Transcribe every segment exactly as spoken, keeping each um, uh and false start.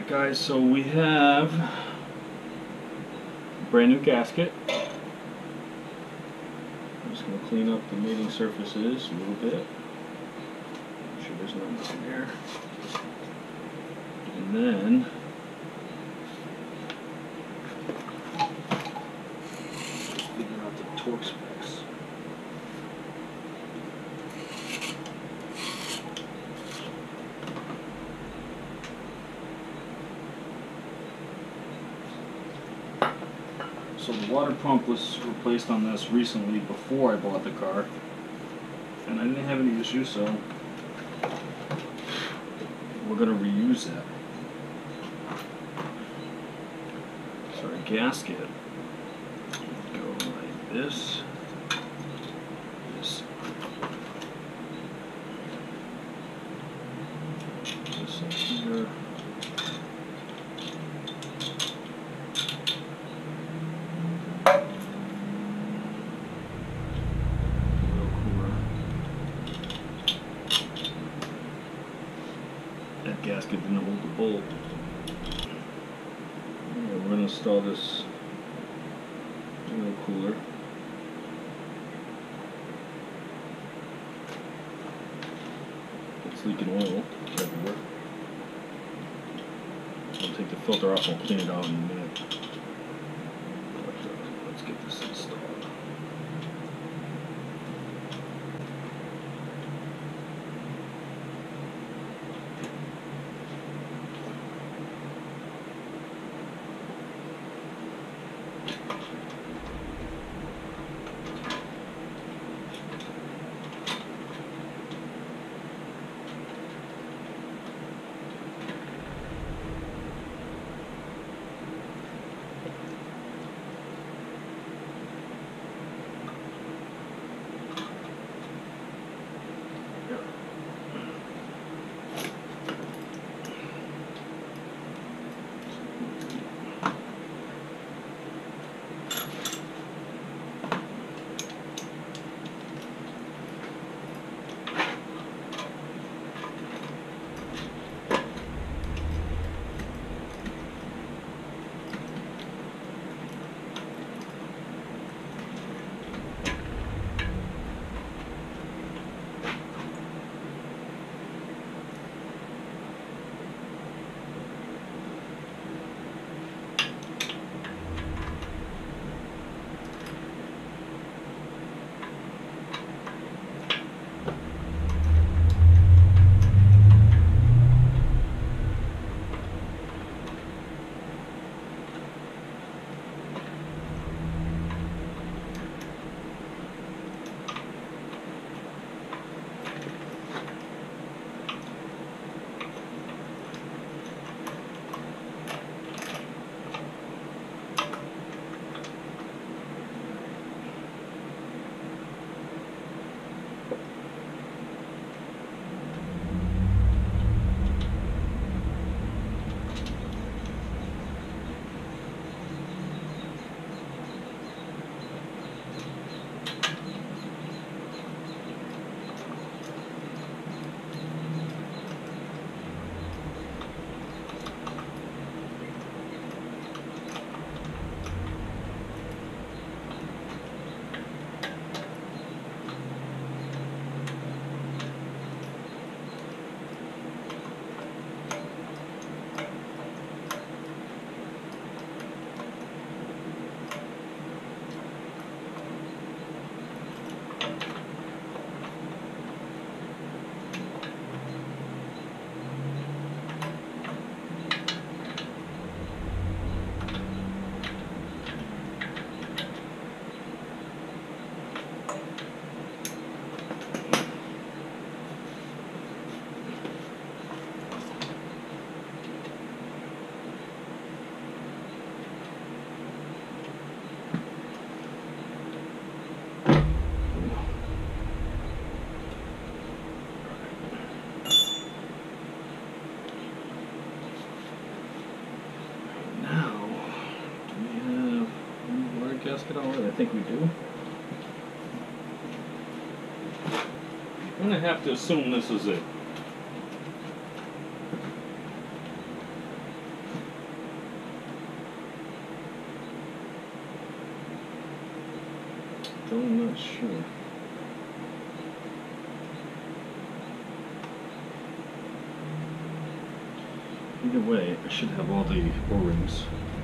guys, so we have a brand new gasket. I'm just going to clean up the mating surfaces a little bit. Make sure there's nothing in there. And then figure out the torque specs. So the water pump was replaced on this recently before I bought the car, and I didn't have any issues, so we're going to reuse that. So our gasket would go like this, this, this up here. That gasket didn't hold the bolt. Yeah, we're going to install this oil cooler. It's leaking oil everywhere. I'll take the filter off and I'll clean it out in a minute. But, uh, let's get this installed. Gasket already? I think we do. I'm going to have to assume this is it. sure. Either way, I should have all the O-rings.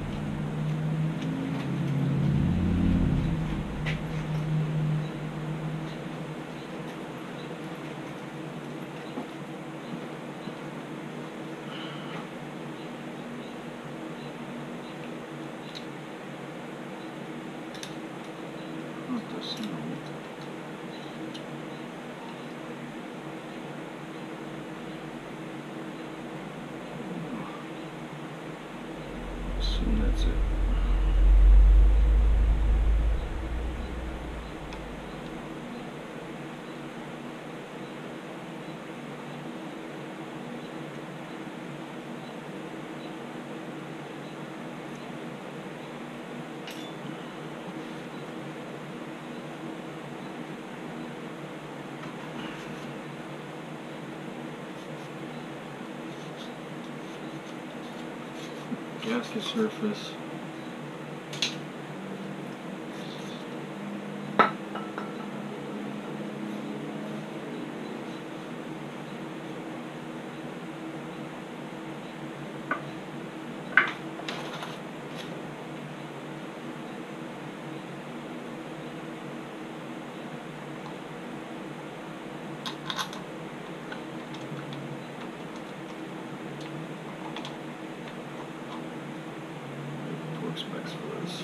Not this, no. Assume that's it. Gasket surface. Specs for this.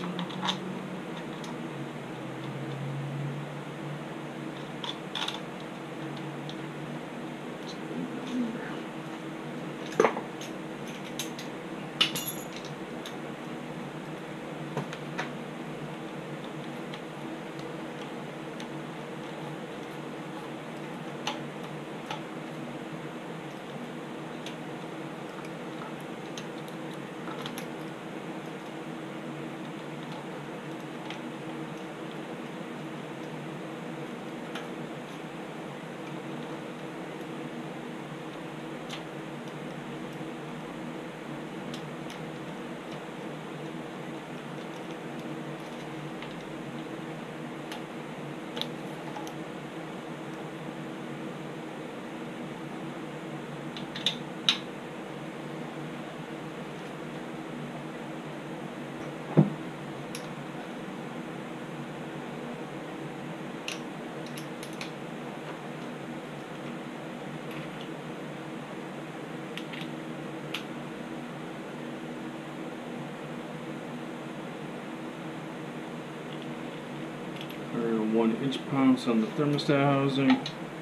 One inch pounds on the thermostat housing.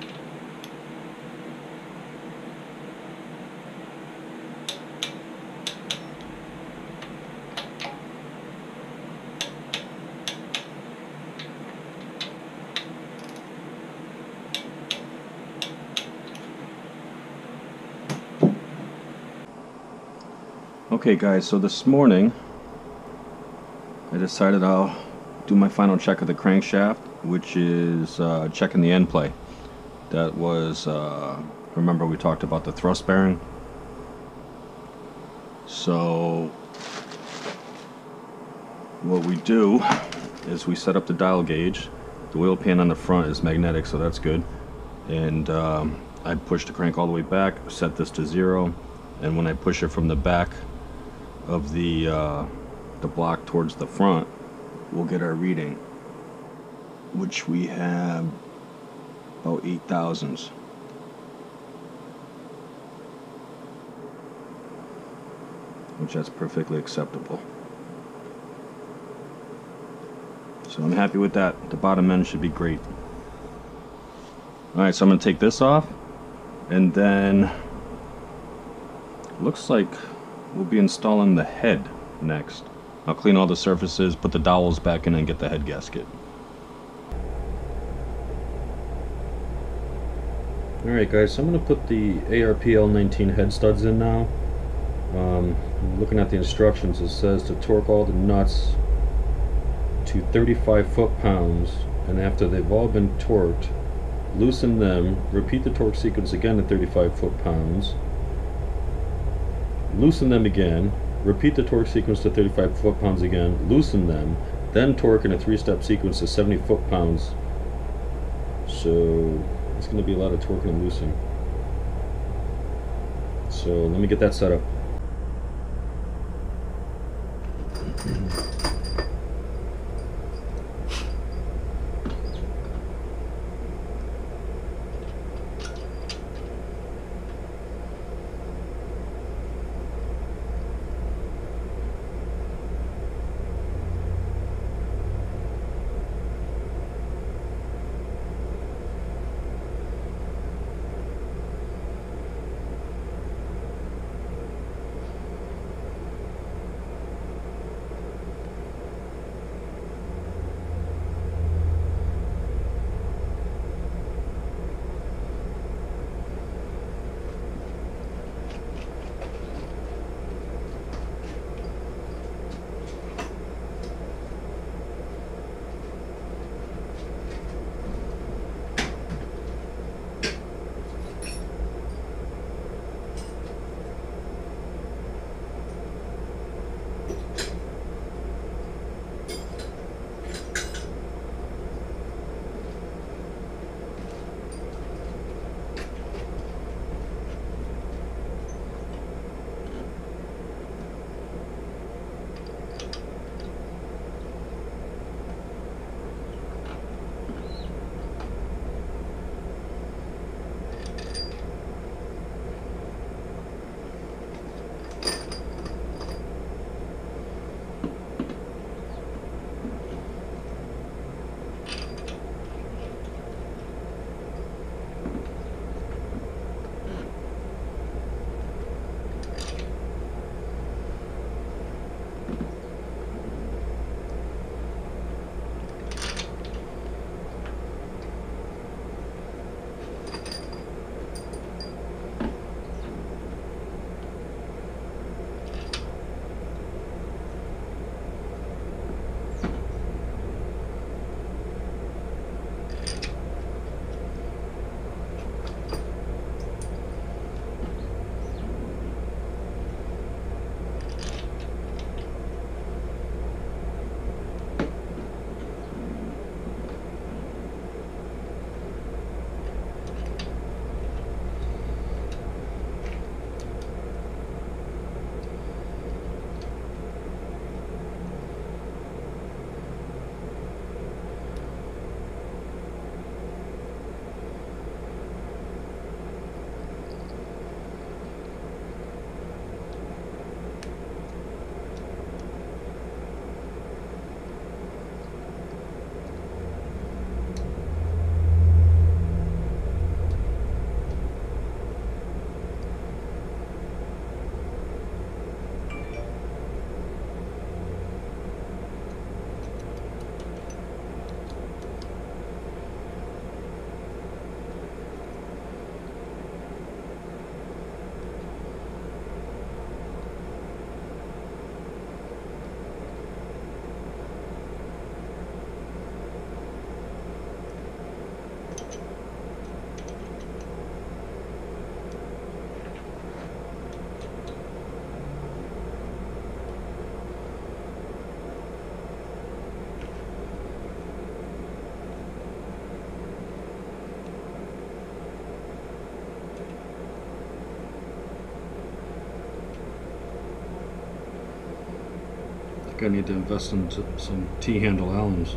Okay guys, so this morning I decided I'll do my final check of the crankshaft, which is uh, checking the end play. That was, uh, remember we talked about the thrust bearing. So what we do is we set up the dial gauge. The wheel pan on the front is magnetic, so that's good. And um, I push the crank all the way back, set this to zero, and when I push it from the back of the uh, the block towards the front, we'll get our reading, which we have about eight thousandths. Which that's perfectly acceptable. So I'm happy with that. The bottom end should be great. Alright, so I'm going to take this off, and then looks like we'll be installing the head next. I'll clean all the surfaces, put the dowels back in, and get the head gasket. Alright guys, so I'm going to put the A R P L nineteen head studs in now. Um, looking at the instructions, it says to torque all the nuts to thirty-five foot-pounds, and after they've all been torqued, loosen them, repeat the torque sequence again to thirty-five foot-pounds, loosen them again, repeat the torque sequence to thirty-five foot-pounds again, loosen them, then torque in a three-step sequence to seventy foot-pounds So it's going to be a lot of torquing and loosing. So let me get that set up. I need to invest in some T-handle Allens.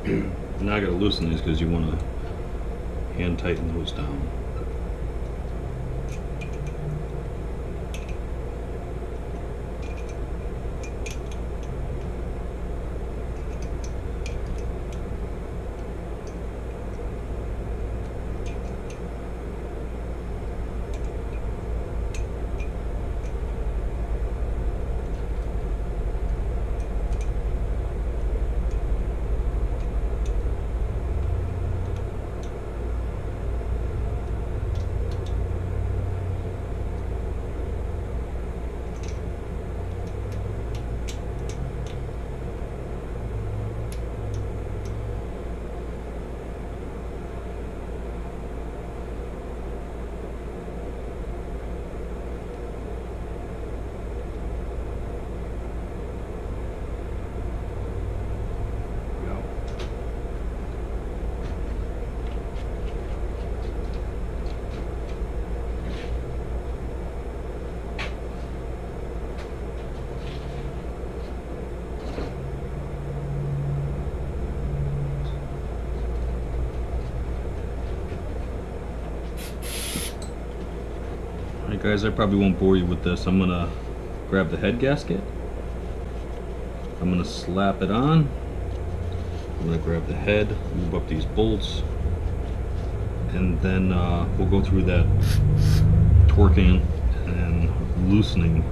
Now I gotta loosen these because you want to hand tighten those down. Alright guys, I probably won't bore you with this. I'm gonna grab the head gasket. I'm gonna slap it on. I'm gonna grab the head, move up these bolts, and then uh, we'll go through that torquing and loosening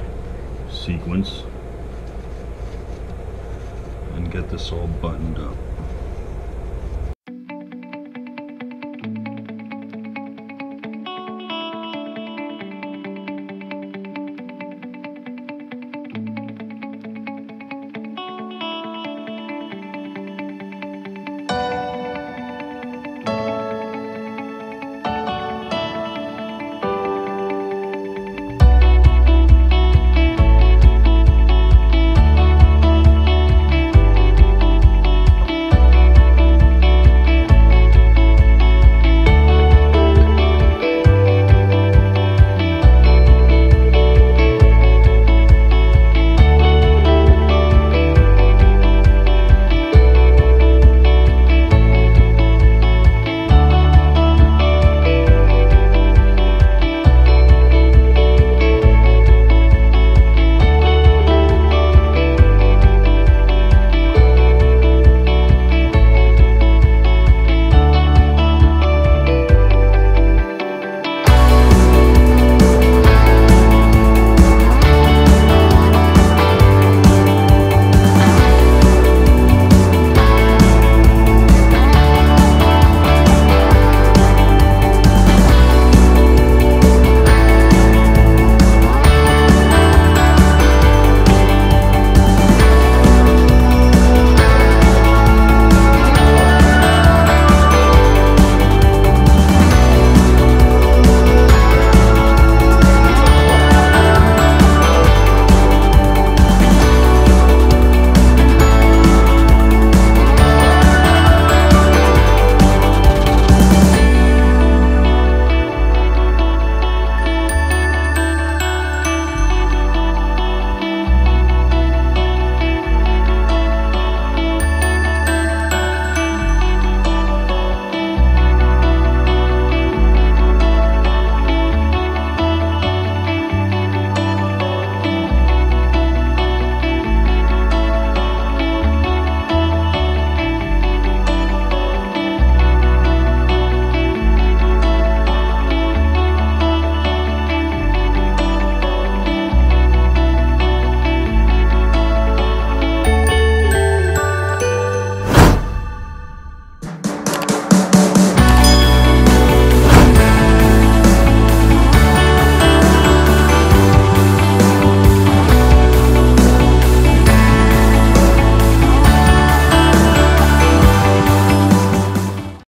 sequence and get this all buttoned up.